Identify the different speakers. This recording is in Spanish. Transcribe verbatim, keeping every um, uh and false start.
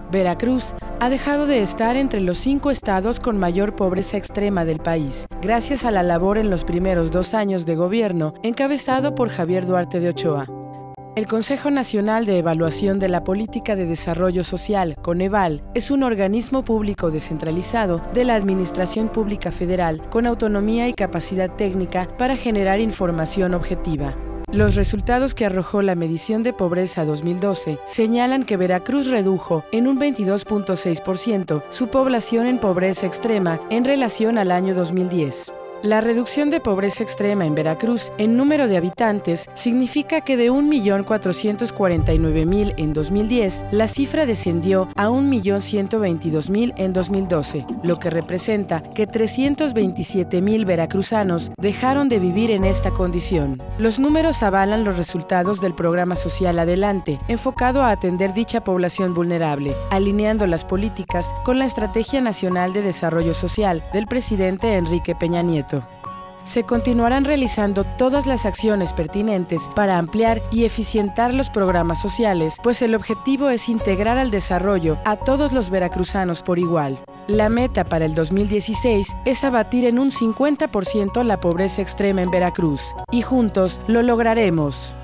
Speaker 1: Veracruz ha dejado de estar entre los cinco estados con mayor pobreza extrema del país, gracias a la labor en los primeros dos años de gobierno encabezado por Javier Duarte de Ochoa. El Consejo Nacional de Evaluación de la Política de Desarrollo Social, Coneval, es un organismo público descentralizado de la Administración Pública Federal con autonomía y capacidad técnica para generar información objetiva. Los resultados que arrojó la medición de pobreza dos mil doce señalan que Veracruz redujo en un veintidós punto seis por ciento su población en pobreza extrema en relación al año dos mil diez. La reducción de pobreza extrema en Veracruz en número de habitantes significa que de un millón cuatrocientos cuarenta y nueve mil en dos mil diez, la cifra descendió a un millón ciento veintidós mil en dos mil doce, lo que representa que trescientos veintisiete mil veracruzanos dejaron de vivir en esta condición. Los números avalan los resultados del programa social Adelante, enfocado a atender dicha población vulnerable, alineando las políticas con la Estrategia Nacional de Desarrollo Social del presidente Enrique Peña Nieto. Se continuarán realizando todas las acciones pertinentes para ampliar y eficientar los programas sociales, pues el objetivo es integrar al desarrollo a todos los veracruzanos por igual. La meta para el dos mil dieciséis es abatir en un cincuenta por ciento la pobreza extrema en Veracruz, y juntos lo lograremos.